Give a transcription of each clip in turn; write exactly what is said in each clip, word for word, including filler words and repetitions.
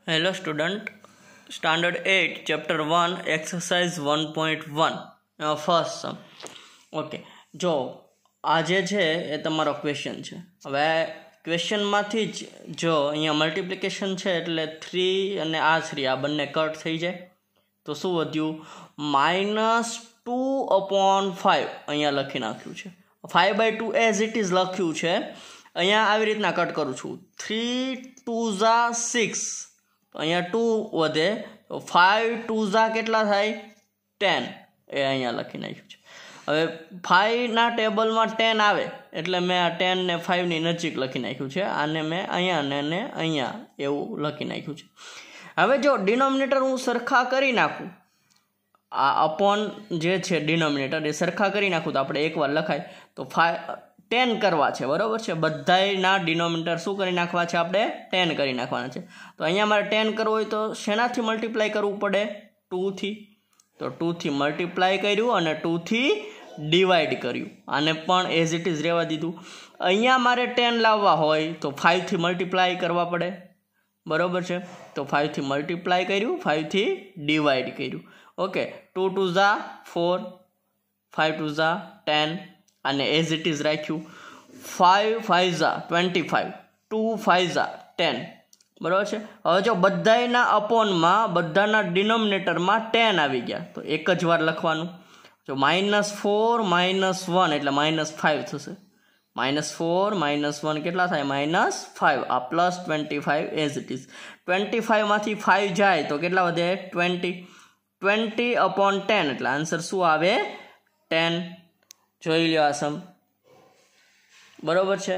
Hello student, standard eight, chapter one, exercise one point one, uh, first sum. Okay, જો આજે છે એ તમારો question છે. હવે ક્વેશ્ચનમાંથી જ જો અહીંયા મલ્ટિપ્લિકેશન છે એટલે થ્રી અને આ થ્રી આ બંને કટ થઈ જાય તો શું વધ્યું? માઇનસ ટુ અપોન ફાઇવ અહીંયા લખી નાખ્યું છે. Five by two as it is લખ્યું છે. અહીંયા આવી રીતના કટ કરું છું. થ્રી ટુ ઝા સિક્સ, અહીંયા ટુ વધે તો ફાઇવ ટુ ઝા કેટલા થાય? ટેન. એ અહીંયા લખી નાખ્યું છે. હવે ફાઇવના ટેબલમાં ટેન આવે એટલે મેં આ ટેન ને ફાઇવની નજીક લખી નાખ્યું છે. આને મેં અહીંયા ને ને અહીંયા એવું લખી નાખ્યું છે. હવે જો ડિનોમિનેટર હું સરખા કરી નાખું, આ અપોન જે છે ડિનોમિનેટર એ સરખા કરી નાખું તો આપણે એકવાર લખાય તો ફાઇવ ટેન કરવા છે, બરાબર છે. બધાના ડિનોમિનેટર શું કરી નાખવા છે? આપણે ટેન કરી નાખવાના છે. તો અહીંયા મારે ટેન કરવું હોય તો શેનાથી મલ્ટીપ્લાય કરવું પડે? ટુથી. તો ટુથી મલ્ટીપ્લાય કર્યું અને ટુથી ડિવાઈડ કર્યું. આને પણ એઝ ઇટ ઇઝ રહેવા દીધું. અહીંયા મારે ટેન લાવવા હોય તો ફાઇવથી મલ્ટીપ્લાય કરવા પડે, બરાબર છે. તો ફાઇવથી મલ્ટીપ્લાય કર્યું, ફાઇવથી ડિવાઈડ કર્યું. ઓકે, ટુ ટુ ઝા ફોર, ફાઇવ ટુ ઝા ટેન, અને એઝ ઇટ ઇઝ રાખ્યું. ફાઇવ ફાઇવ ઝા ટ્વેન્ટી ફાઇવ, ટુ ફાઇવ ઝા ટેન, બરાબર છે. હવે જો બધાના અપોનમાં બધાના ડિનોમિનેટરમાં ટેન આવી ગયા તો એક જ વાર લખવાનું. જો માઇનસ ફોર માઇનસ વન એટલે માઇનસ ફાઇવ થશે. માઇનસ ફોર માઇનસ વન કેટલા થાય? Minus five. આ plus twenty five as it is. Twenty ફાઇવમાંથી ફાઇવ જાય તો કેટલા વધે? ટ્વેન્ટી. ટ્વેન્ટી અપોન ટેન એટલે આન્સર શું આવે? ટેન. જોઈ લો આ સમ, બરોબર છે.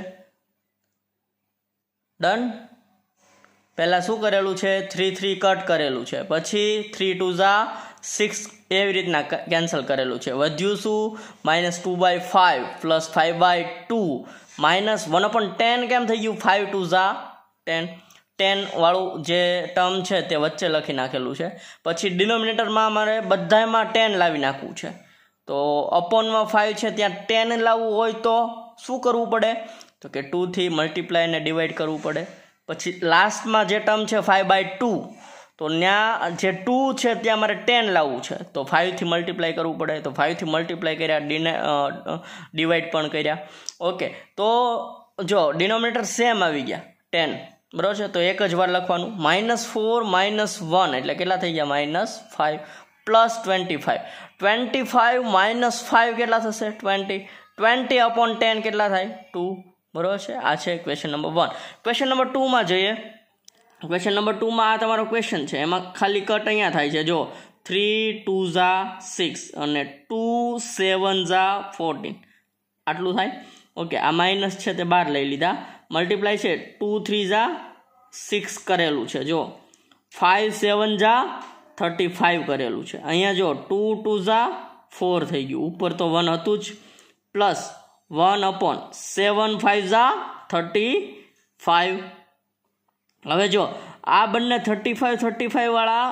ડન. પહેલાં શું કરેલું છે? થ્રી થ્રી કટ કરેલું છે, પછી થ્રી ટુ ઝા સિક્સ એવી રીતના કેન્સલ કરેલું છે. વધ્યું શું? Minus two by five plus five by two minus one upon ten. કેમ થઈ ગયું? ફાઇવ ટુ ઝા ટેન. ટેન વાળું જે ટર્મ છે તે વચ્ચે લખી નાખેલું છે. પછી ડિનોમિનેટરમાં મારે બધામાં ટેન લાવી નાખવું છે. તો અપોનમાં ફાઇવ છે ત્યાં ટેન લાવવું હોય તો શું કરવું પડે? તો કે ટુથી મલ્ટીપ્લાય અને ડિવાઈડ કરવું પડે. પછી લાસ્ટમાં જે ટર્મ છે ફાઇવ બાય ટુ, તો ત્યાં જે ટુ છે ત્યાં મારે ટેન લાવવું છે તો ફાઇવથી મલ્ટીપ્લાય કરવું પડે. તો ફાઇવથી મલ્ટીપ્લાય કર્યા, ડિને ડિવાઈડ પણ કર્યા. ઓકે, તો જો ડિનોમિનેટર સેમ આવી ગયા ટેન, બરાબર છે. તો એક જ વાર લખવાનું. માઇનસ ફોર માઇનસ વન એટલે કેટલા થઈ ગયા? Minus five plus twenty five. Twenty five minus five કેટલા થશે? ટ્વેન્ટી. ટ્વેન્ટી અપોન ટેન કેટલા થાય? ટુ, બરાબર છે. આ છે question number one. Question number ટુમાં જોઈએ. ક્વેશ્ચન નંબર ટુમાં આ તમારો ક્વેશ્ચન છે, એમાં ખાલી કટ અહીંયા થાય છે. જો થ્રી ટુ ઝા સિક્સ અને ટુ સેવન ઝા ફોર્ટીન આટલું થાય. ઓકે, આ માઇનસ છે તે બહાર લઈ લીધા. મલ્ટીપ્લાય છે ટુ થ્રી ઝા સિક્સ કરેલું છે. જો ફાઇવ સેવન ઝા થર્ટી ફાઇવ કરેલું છે. અહીંયા જો ટુ ટુ ઝા ફોર થઈ ગયું, ઉપર તો વન હતું જ, plus one upon seven five ઝા થર્ટી ફાઇવ. હવે જો આ બંને થર્ટી ફાઇવ થર્ટી ફાઇવ વાળા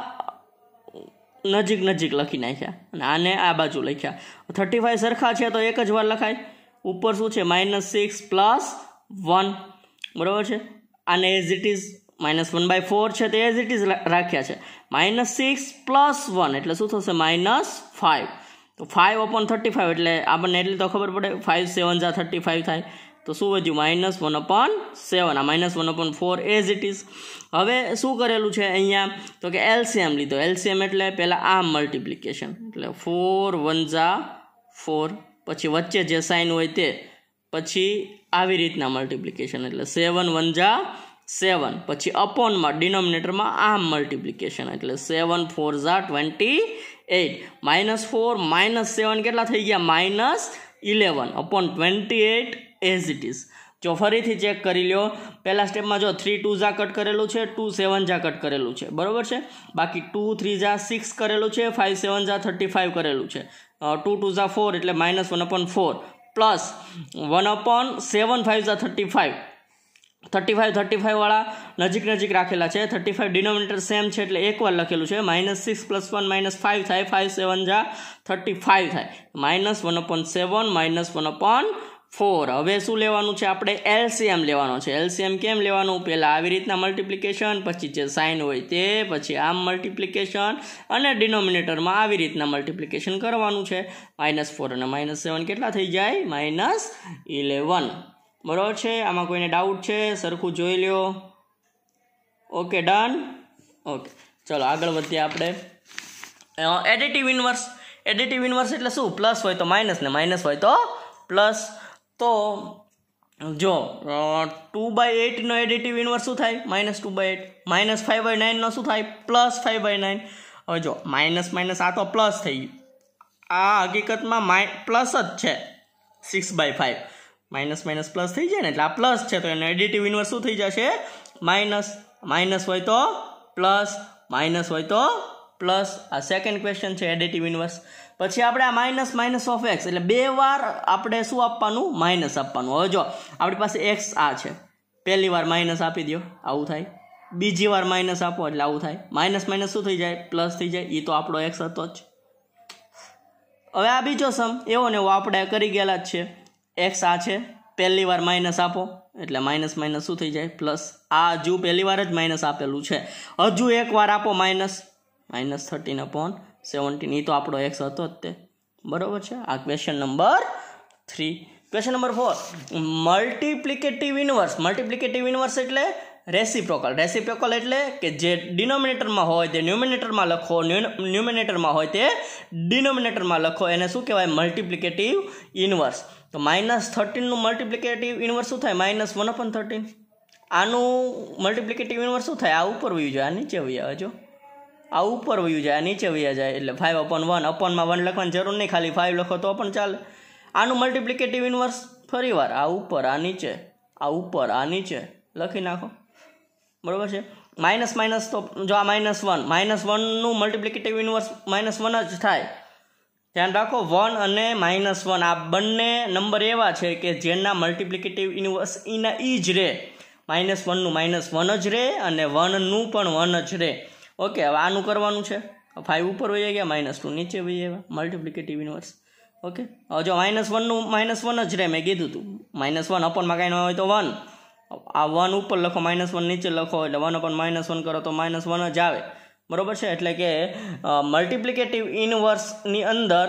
નજીક નજીક લખી નાખ્યા અને આને આ બાજુ લખ્યા. થર્ટી ફાઇવ સરખા છે તો એક જ વાર લખાય. ઉપર શું છે? માઇનસ સિક્સ પ્લસ વન, બરાબર છે. આને as it is minus one by four છે તે એઝ ઇટ ઇઝ રાખ્યા છે. માઇનસ સિક્સ પ્લસ વન એટલે શું થશે? Minus five. તો ફાઇવ અપોન થર્ટી ફાઇવ એટલે આપણને એટલી તો ખબર પડે. ફાઇવ સેવન ઝા થર્ટી ફાઇવ થાય તો શું વધ્યું? Minus one upon seven. આ minus one upon four as it is. હવે શું કરેલું છે અહીંયા? તો કે એલસીએમ લીધો. એલસીએમ એટલે પહેલાં આમ મલ્ટિપ્લિકેશન એટલે ફોર વન ઝા ફોર, પછી વચ્ચે જે સાઇન હોય તે, પછી આવી રીતના મલ્ટિપ્લિકેશન એટલે સેવન વન ઝા સેવન, પછી અપોનમાં ડિનોમિનેટરમાં આમ મલ્ટિપ્લિકેશન એટલે સેવન ફોર ઝા twenty eight. Minus four minus seven કેટલા થઈ ગયા? Minus eleven upon twenty eight as it is. જો ફરીથી ચેક કરી લો. પહેલા સ્ટેપમાં જો થ્રી ટુ ઝા કટ કરેલું છે, ટુ સેવન ઝા કટ કરેલું છે, બરાબર છે. બાકી ટુ થ્રી ઝા સિક્સ કરેલું છે, ફાઇવ સેવન ઝા થર્ટી ફાઇવ કરેલું છે, ટુ ટુ ઝા ફોર એટલે minus one upon four, plus one upon seven five ઝા thirty five. Thirty five thirty five વાળા નજીક નજીક રાખેલા છે. થર્ટી ફાઇવ ડિનોમિનેટર સેમ છે એટલે એકવાર લખેલું છે. Minus six plus one minus five થાય. ફાઇવ સેવન ઝા થર્ટી ફાઇવ થાય. Minus one upon seven minus one upon four. હવે શું લેવાનું છે આપણે? એલસીએમ લેવાનો છે. એલસીએમ કેમ લેવાનું? પહેલાં આવી રીતના મલ્ટિપ્લિકેશન, પછી જે સાઇન હોય તે, પછી આમ મલ્ટિપ્લિકેશન, અને ડિનોમિનેટરમાં આવી રીતના મલ્ટિપ્લિકેશન કરવાનું છે. માઇનસ ફોર અને માઇનસ સેવન કેટલા થઈ જાય? Minus eleven. બરાબર છે? આમાં કોઈને ડાઉટ છે? સરખું જોઈ લ્યો. Okay, done. ઓકે, ચલો આગળ વધીએ આપણે. Additive inverse. એડિટિવ ઇન્વર્સ એટલે શું? પ્લસ હોય તો માઇનસ ને માઇનસ હોય તો પ્લસ. તો જો ટુ બાય એઇટનો એડિટિવ ઇન્વર્સ શું થાય? Minus two by eight. Minus five by નાઇનનો શું થાય? Plus five by nine. હવે જો માઇનસ માઇનસ આ તો પ્લસ થઈ ગયું. આ હકીકતમાં માઇ પ્લસ જ છે. Six by five minus minus plus થઈ જાય ને, એટલે આ પ્લસ છે, તો એનો એડિટિવ ઇન્વર્સ શું થઈ જશે? માઇનસ. માઇનસ હોય તો પ્લસ, માઇનસ હોય તો પ્લસ. આ સેકન્ડ ક્વેશ્ચન છે એડિટિવ ઇન્વર્સ. પછી આપણે આ માઇનસ માઇનસ ઓફ એક્સ, એટલે બે વાર આપણે શું આપવાનું? માઇનસ આપવાનું. હવે જો આપણી પાસે એક્સ આ છે, પહેલી વાર માઇનસ આપી દો, આવું થાય. બીજી વાર માઇનસ આપો એટલે આવું થાય. માઇનસ માઇનસ શું થઈ જાય? પ્લસ થઈ જાય. એ તો આપણો એક્સ હતો જ. હવે આ બીજો સમ એવો ને એવો આપણે કરી ગયેલા જ છે. એક્સ આ છે, પહેલી વાર માઇનસ આપો એટલે માઇનસ માઇનસ શું થઈ જાય? પ્લસ. આ હજુ પહેલી વાર જ માઇનસ આપેલું છે, હજુ એક વાર આપો minus, minus thirteen upon seventeen. એ તો આપણો એક્સ હતો જ તે. બરાબર છે? આ question number three. Question number four, multiplicative inverse. Multiplicative inverse એટલે રેસિપ્રોકલ. રેસિપ્રોકલ એટલે કે જે ડિનોમિનેટરમાં હોય તે ન્યુમિનેટરમાં લખો, ન્યુમિનેટરમાં હોય તે ડિનોમિનેટરમાં લખો, એને શું કહેવાય? Multiplicative inverse. તો માઇનસ થર્ટીનનું મલ્ટિપ્લિકેટિવ ઇન્વર્સ શું થાય? Minus one upon thirteen. આનું મલ્ટિપ્લિકેટિવ ઇન્વર્સ શું થાય? આ ઉપર વયું જાય, આ નીચે વહી આવે. જો આ ઉપર વયું જાય, આ નીચે વયા જાય, એટલે ફાઇવ અપોન વન. અપોનમાં વન લખવાની જરૂર નહીં, ખાલી ફાઇવ લખો તો પણ ચાલે. આનું મલ્ટિપ્લિકેટિવ ઇન્વર્સ ફરી વાર આ ઉપર, આ નીચે, આ ઉપર, આ નીચે લખી નાખો. બરાબર છે? માઇનસ માઇનસ તો જો આ માઇનસ વન, માઇનસ વનનું મલ્ટિપ્લિકેટિવ ઇન્વર્સ માઇનસ વન જ થાય. ધ્યાન રાખો, વન અને માઇનસ વન આ બંને નંબર એવા છે કે જેના મલ્ટિપ્લિકેટિવ ઇન્વર્સ એના ઈ જ રહે. માઇનસ વનનું માઇનસ વન જ રહે અને વનનું પણ વન જ રહે. ઓકે, હવે આનું કરવાનું છે. ફાઇવ ઉપર વહી ગયા, માઇનસ ટુ નીચે વહી આવ્યા. મલ્ટિપ્લિકેટિવ ઇન્વર્સ. ઓકે, હવે જો માઇનસ વનનું માઇનસ વન જ રહે, મેં કીધું હતું. માઇનસ વન અપોનમાં કાંઈ ન હોય તો વન. આ વન ઉપર લખો, માઇનસ વન નીચે લખો, એટલે વન અપોન માઇનસ વન કરો તો માઇનસ વન જ આવે. બરાબર છે? એટલે કે મલ્ટિપ્લિકેટિવ ઇન્વર્સની અંદર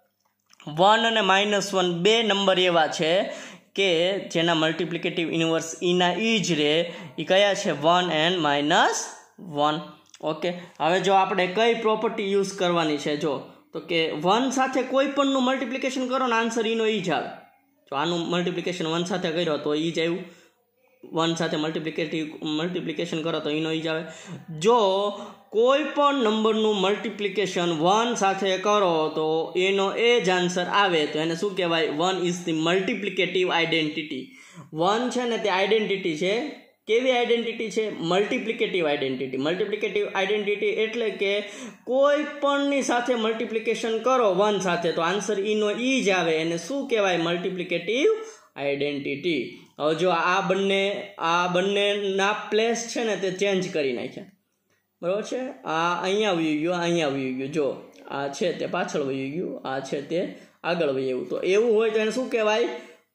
વન અને માઇનસ વન બે નંબર એવા છે કે જેના મલ્ટિપ્લિકેટિવ ઇન્વર્સ એના ઈ જ રહે. એ કયા છે? One and minus one. Okay, હવે જો આપણે કઈ પ્રોપર્ટી યુઝ કરવાની છે, જો તો કે વન સાથે કોઈ પણનું મલ્ટિપ્લિકેશન કરો ને આન્સર ઈનો ઈ જ આવે. જો આનું મલ્ટિપ્લિકેશન વન સાથે કર્યો તો ઈ જ આવ્યું. વન સાથે મલ્ટિપ્લિકેટિવ મલ્ટિપ્લિકેશન કરો તો એનો ઈ જ આવે. જો કોઈ પણ નંબરનું મલ્ટિપ્લિકેશન વન સાથે કરો તો એનો એ જ આન્સર આવે, તો એને શું કહેવાય? One is the multiplicative identity. One છે ને તે આઇડેન્ટિટી છે. કેવી આઇડેન્ટિટી છે? મલ્ટિપ્લિકેટિવ આઇડેન્ટિટી. મલ્ટિપ્લિકેટિવ આઇડેન્ટિટી એટલે કે કોઈ પણની સાથે મલ્ટિપ્લિકેશન કરો વન સાથે તો આન્સર ઈનો ઈ જ આવે, એને શું કહેવાય? Multiplicative identity. હવે જો આ બંને આ બંનેના પ્લેસ છે ને તે ચેન્જ કરી નાખ્યા. બરાબર છે? આ અહીંયા વયું ગયું, અહીંયા વયું ગયું. જો આ છે તે પાછળ વયું ગયું, આ છે તે આગળ વયું. તો એવું હોય તો એને શું કહેવાય?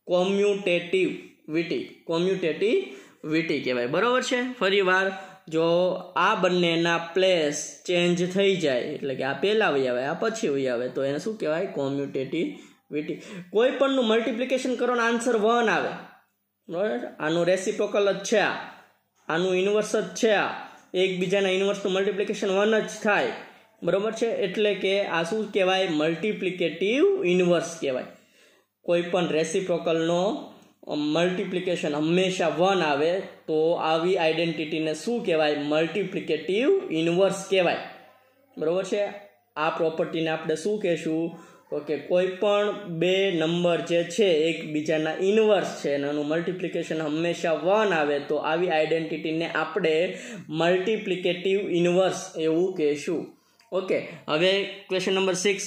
કોમ્યુટેટિવિટી. કોમ્યુટેટિવિટી કહેવાય. બરાબર છે? ફરી વાર જો આ બંનેના પ્લેસ ચેન્જ થઈ જાય, એટલે કે આ પહેલાં વહી આવે, આ પછી વહી આવે, તો એને શું કહેવાય? કોમ્યુટેટિવિટી. કોઈ પણનું મલ્ટિપ્લિકેશન કરો ને આન્સર વન આવે. બરાબર? આનું રેસિપ્રોકલ જ છે, આ આનું ઇન્વર્સ જ છે, આ એકબીજાના ઇન્વર્સનું મલ્ટિપ્લિકેશન વન જ થાય. બરાબર છે? એટલે કે આ શું કહેવાય? મલ્ટિપ્લિકેટિવ ઇન્વર્સ કહેવાય. કોઈ પણ રેસિપ્રોકલનો મલ્ટિપ્લિકેશન હંમેશા વન આવે તો આવી આઇડેન્ટિટીને શું કહેવાય? મલ્ટિપ્લિકેટિવ ઇન્વર્સ કહેવાય. બરાબર છે? આ પ્રોપર્ટીને આપણે શું કહેશું? તો કે કોઈ પણ બે નંબર જે છે એકબીજાના ઇન્વર્સ છે અને એનું મલ્ટિપ્લિકેશન હંમેશા વન આવે તો આવી આઇડેન્ટિટીને આપણે મલ્ટિપ્લિકેટિવ ઇન્વર્સ એવું કહેશું. ઓકે, હવે ક્વેશ્ચન નંબર સિક્સ.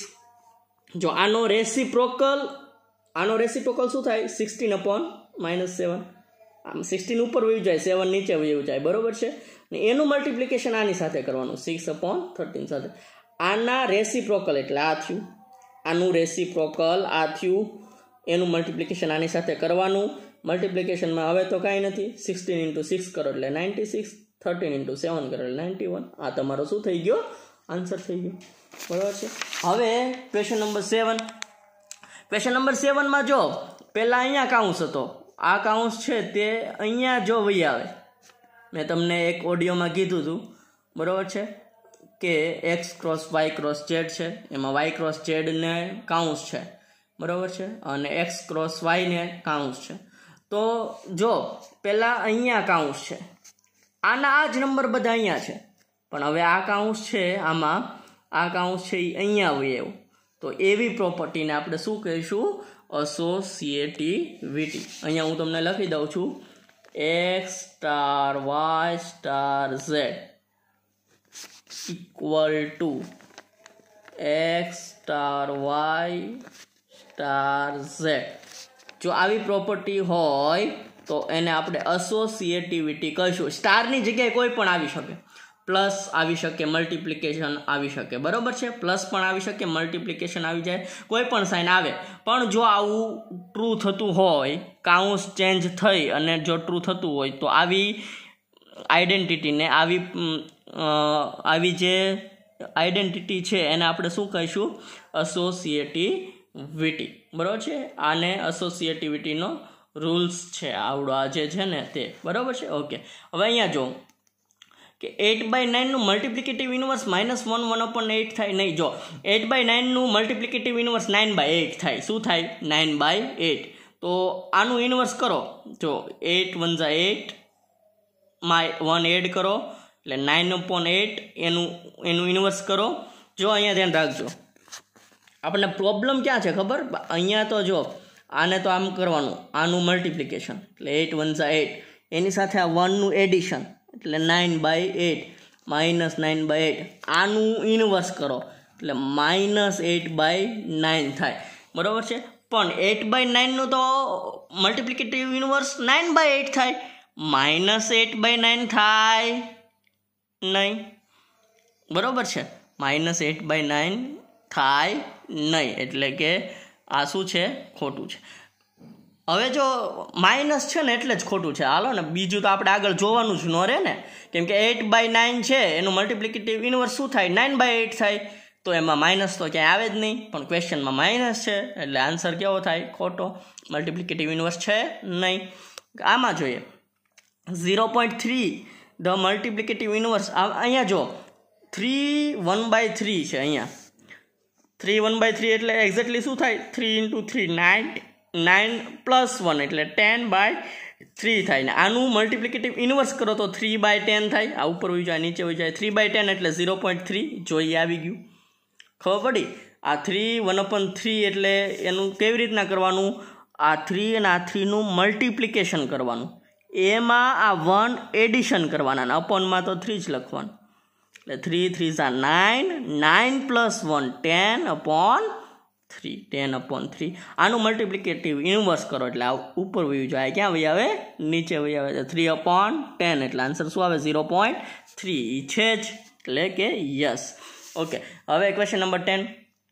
જો આનો રેસિપ્રોકલ આનો રેસિપ્રોકલ શું થાય? Sixteen upon minus seven. આમ સિક્સટીન ઉપર વયું જાય, સેવન નીચે વયું જાય. બરાબર છે? ને એનું મલ્ટિપ્લિકેશન આની સાથે કરવાનું, સિક્સ અપોન થર્ટીન સાથે. આના રેસિપ્રોકલ એટલે આ થયું, આનું રેસિપ્રોકલ આ થયું, એનું મલ્ટિપ્લિકેશન આની સાથે કરવાનું. મલ્ટિપ્લિકેશનમાં હવે તો કાંઈ નથી, સિક્સટીન ઇન્ટુ સિક્સ કરો એટલે ninety six, thirteen into seven કરો એટલે નાઇન્ટી વન. આ તમારો શું થઈ ગયો? આન્સર થઈ ગયો. બરાબર છે. હવે question number seven. Question number સેવનમાં જો પહેલાં અહીંયા કાઉન્સ હતો, આ કાઉન્સ છે તે અહીંયા જો વહી આવે. મેં તમને એક ઓડિયોમાં કીધું હતું, બરાબર છે, કે x cross y cross z છે, એમાં વાય ક્રોસ ઝેડને કાઉન્સ છે, બરાબર છે, અને એક્સ ક્રોસ વાયને કાઉન્સ છે. તો જો પહેલાં અહીંયા કાઉન્સ છે, આના આ જ નંબર બધા અહીંયા છે, પણ હવે આ કાઉન્સ છે, આમાં આ કાઉન્સ છે એ અહીંયા હોય એવું. તો એવી પ્રોપર્ટીને આપણે શું કહીશું? એસોસિએટિવિટી. અહીંયા હું તમને લખી દઉં છું, x star y star z equal to x star y star z. જો આવી પ્રોપર્ટી હોય તો એને આપણે એસોસિએટિવિટી કહીશું. સ્ટારની જગ્યાએ કોઈ પણ આવી શકે, પ્લસ આવી શકે, મલ્ટિપ્લિકેશન આવી શકે, બરાબર છે, પ્લસ પણ આવી શકે, મલ્ટિપ્લિકેશન આવી જાય, કોઈ પણ સાઇન આવે. પણ જો આવું ટ્રુ થતું હોય, કાઉન્સ ચેન્જ થઈ અને જો ટ્રુ થતું હોય તો આવી આઈડેન્ટિટીને, આવી આવી જે આઈડેન્ટિટી છે એને આપણે શું કહીશું? એસોસિએટિવિટી. બરાબર છે. આને એસોસિએટિવિટીનો રૂલ્સ છે આવડો આ જે છે ને તે, બરાબર છે. ઓકે, હવે અહીંયા જો કે એટ બાય નાઇનનું multiplicative inverse minus one one upon eight થાય. નહીં, જો એટ બાય નાઇનનું multiplicative inverse nine by eight થાય. શું થાય? Nine by eight. તો આનું ઇન્વર્સ કરો. જો એટ વન ઝા એટ, માય વન એડ કરો એટલે નાઇન અપોન એટ, એનું એનું ઇન્વર્સ કરો. જો અહીંયા ધ્યાન રાખજો, આપણને પ્રોબ્લેમ ક્યાં છે ખબર? અહીંયા તો જો આને તો આમ કરવાનું, આનું મલ્ટિપ્લિકેશન એટલે એટ વન ઝા એટ, એની સાથે આ વનનું એડિશન એટલે nine by eight minus nine by eight, આનું ઇન્વર્સ કરો એટલે માઇનસ એટ બાય નાઇન થાય, બરાબર છે. પણ એટ બાય નાઇનનું તો multiplicative inverse nine by eight થાય, માઇનસ એટ બાય નાઇન થાય નહીં, બરાબર છે, માઇનસ એટ બાય નાઇન થાય નહીં. એટલે કે આ શું છે? ખોટું છે. હવે જો માઇનસ છે ને એટલે જ ખોટું છે. હાલો ને, બીજું તો આપણે આગળ જોવાનું જ ન રહે ને, કેમ કે એટ બાય નાઇન છે એનું મલ્ટિપ્લિકેટિવ ઇન્વર્સ શું થાય? નાઇન બાય એટ થાય. તો એમાં માઇનસ તો ક્યાંય આવે જ નહીં, પણ ક્વેશ્ચનમાં માઇનસ છે એટલે આન્સર કેવો થાય? ખોટો. મલ્ટિપ્લિકેટિવ ઇન્વર્સ છે નહીં. આમાં જોઈએ zero point three the multiplicative inverse. અહીંયા જો થ્રી વન બાય થ્રી છે, અહીંયા થ્રી વન બાય થ્રી એટલે એક્ઝેક્ટલી શું થાય? Three into three nine, nine plus one એટલે ટેન બાય થ્રી થાય. ને આનું મલ્ટિપ્લિકેટિવ ઇન્વર્સ કરો તો થ્રી બાય ટેન થાય. આ ઉપર હોઈ જાય, નીચે હોઈ જાય. થ્રી બાય ટેન એટલે ઝીરો પોઈન્ટ થ્રી. જોઈએ આવી ગયું, ખબર પડી? આ થ્રી વન અપન થ્રી એટલે એનું કેવી રીતના કરવાનું? આ થ્રી અને આ થ્રીનું મલ્ટિપ્લિકેશન કરવાનું, એમાં આ વન એડિશન કરવાના, અપોનમાં તો થ્રી જ લખવાનું. એટલે થ્રી થ્રી ઝા nine, nine plus one ten upon three, ten upon three. આનું મલ્ટિપ્લિકેટિવ ઇન્વર્સ કરો એટલે આ ઉપર વયું જાય. ક્યાં વહી આવે? નીચે વહી આવે. થ્રી અપોન ટેન એટલે આન્સર શું આવે? ઝીરો પોઈન્ટ થ્રી છે જ, એટલે કે યસ. ઓકે, હવે ક્વેશ્ચન નંબર ટેન.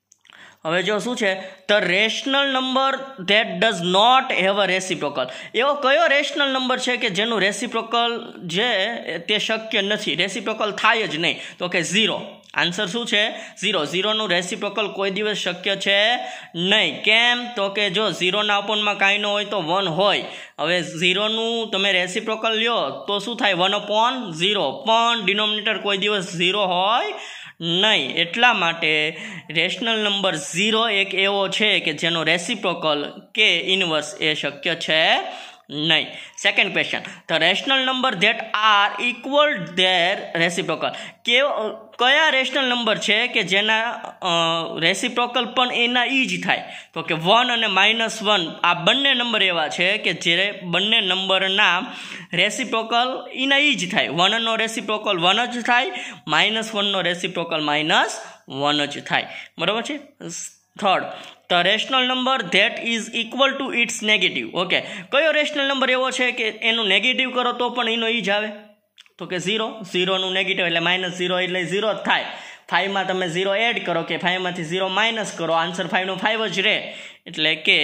હવે જો શું છે? The rational number that does not have a reciprocal. એવો કયો રેશનલ નંબર છે કે જેનું રેસિપ્રોકલ જે તે શક્ય નથી, રેસિપ્રોકલ થાય જ નહીં? તો કે ઝીરો. આન્સર શું છે? ઝીરો. ઝીરોનું રેસિપ્રોકલ કોઈ દિવસ શક્ય છે નહીં. કેમ? તો કે જો ઝીરોના અપોનમાં કાંઈ ન હોય તો વન હોય. હવે ઝીરોનું તમે રેસિપ્રોકલ લ્યો તો શું થાય? One upon zero. પણ ડિનોમિનેટર કોઈ દિવસ ઝીરો હોય નહીં. એટલા માટે રેશનલ નંબર ઝીરો એક એવો છે કે જેનો રેસિપ્રોકલ કે ઇન્વર્સ એ શક્ય છે નહીં. Second question, the rational number that are equal their reciprocal. કે કયા રેશનલ નંબર છે કે જેના રેસિપ્રોકલ પણ એના ઈ જ થાય? તો કે વન અને માઇનસ વન આ બંને નંબર એવા છે કે જે બંને નંબરના રેસિપ્રોકલ એના ઈ જ થાય. વનનો રેસિપ્રોકલ વન જ થાય, માઇનસ વનનો રેસિપ્રોકલ માઇનસ વન જ થાય, બરાબર છે. Third, the rational number that is equal to its negative. Okay, કયો રેશનલ નંબર એવો છે કે એનું નેગેટિવ કરો તો પણ એનો ઈ જ આવે? તો કે ઝીરો. ઝીરોનું નેગેટિવ એટલે માઇનસ ઝીરો એટલે ઝીરો જ થાય. ફાઇવમાં તમે ઝીરો એડ કરો કે ફાઇવમાંથી ઝીરો માઇનસ કરો, આન્સર ફાઇવનો ફાઇવ જ રહે. એટલે કે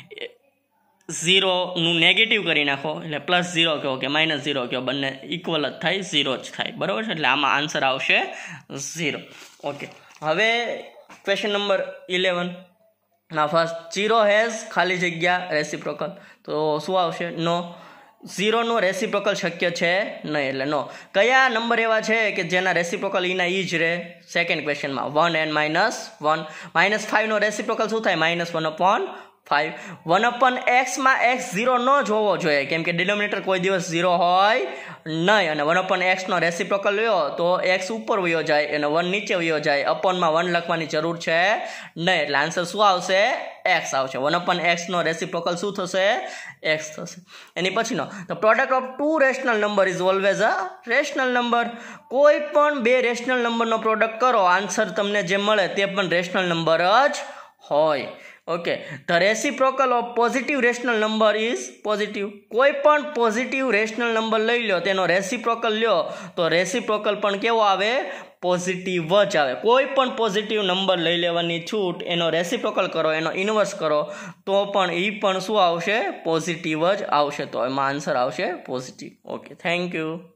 ઝીરોનું નેગેટિવ કરી નાખો એટલે પ્લસ ઝીરો કહો કે માઇનસ ઝીરો કહો, બંને ઇક્વલ જ થાય, ઝીરો જ થાય. બરાબર છે, એટલે આમાં આન્સર આવશે ઝીરો. ઓકે, હવે ક્વેશ્ચન નંબર ઇલેવન ના ફર્સ્ટ, ઝીરો હેઝ ખાલી જગ્યા રેસિપ્રોકલ. તો શું આવશે? નો. ઝીરોનું રેસિપ્રોકલ શક્ય છે નહીં, એટલે નો. કયા નંબર એવા છે કે જેના રેસિપ્રોકલ એના ઈ જ રહે? સેકન્ડ ક્વેશ્ચનમાં one and minus one. Minus ફાઇવનો રેસિપ્રોકલ શું થાય? Minus one upon five. One upon એક્સમાં એક્સ ઝીરો ન જ હોવો જોઈએ, કેમ કે ડિનોમિનેટર કોઈ દિવસ ઝીરો હોય નહીં. અને વન અપન એક્સનો રેસિપ્રોકલ લ્યો તો એક્સ ઉપર વયો જાય અને વન નીચે વયો જાય. અપોનમાં વન લખવાની જરૂર છે નહીં, એટલે આન્સર શું આવશે? એક્સ આવશે. વન અપન એક્સનો રેસિપ્રોકલ શું થશે? એક્સ થશે. એની પછીનો, the product of two rational number is always a rational number. કોઈ પણ બે રેશનલ નંબરનો પ્રોડક્ટ કરો, આન્સર તમને જે મળે તે પણ રેશનલ નંબર જ હોય. Okay, the reciprocal of positive rational number is positive. કોઈ પણ પોઝિટિવ રેશનલ નંબર લઈ લો, તેનો રેસિપ્રોકલ લ્યો તો રેસિપ્રોકલ પણ કેવો આવે? પોઝિટિવ જ આવે. કોઈ પણ પોઝિટિવ નંબર લઈ લેવાની છૂટ, એનો રેસિપ્રોકલ કરો, એનો ઇન્વર્સ કરો તો પણ એ પણ શું આવશે? પોઝિટિવ જ આવશે. તો એમાં આન્સર આવશે પોઝિટિવ. Okay, thank you.